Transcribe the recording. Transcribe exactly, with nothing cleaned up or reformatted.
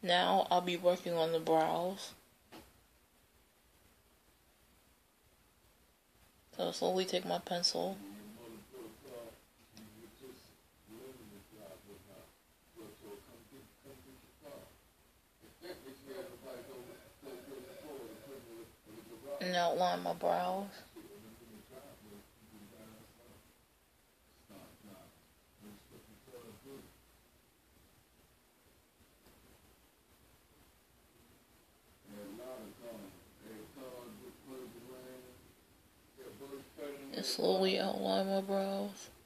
Now I'll be working on the brows. So I'll slowly take my pencil. And outline my brows. And slowly outline my brows.